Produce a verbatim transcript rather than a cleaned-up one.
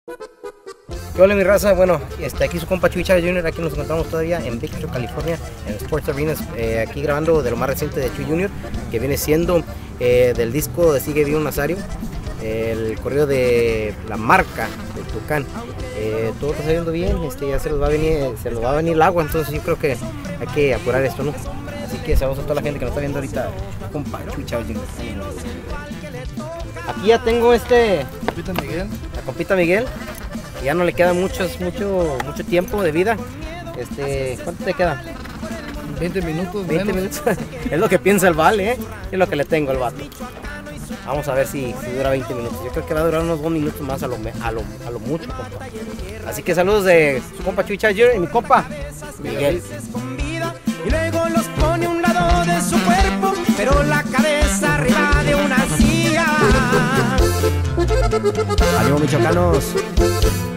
Hola mi raza, bueno, este, aquí su compa Chuy Chávez junior, aquí nos encontramos todavía en Bakersfield, California, en Sports Arenas, eh, aquí grabando de lo más reciente de Chuy junior, que viene siendo eh, del disco de Sigue Vivo Nazario, el corrido de la marca del Tucán. Eh, todo está saliendo bien, este, ya se los va a venir, se los va a venir el agua, entonces yo creo que hay que apurar esto, ¿no? Así que saludos a toda la gente que nos está viendo ahorita, compa Chuy Chávez junior. Aquí ya tengo este, Compita Miguel. la compita Miguel. Ya no le queda muchos, mucho, mucho tiempo de vida. Este, ¿cuánto te queda? veinte minutos. veinte menos. minutos. Es lo que piensa el vale, ¿eh? Es lo que le tengo al vato. Vamos a ver si, si dura veinte minutos. Yo creo que va a durar unos dos minutos más a lo, a lo, a lo mucho, compa. Así que saludos de su compa Chuy Chávez junior y mi compa Miguel. Y luego los pone a un lado de su cuerpo, pero la cabeza arriba de una silla. ¡Ánimo, michoacanos!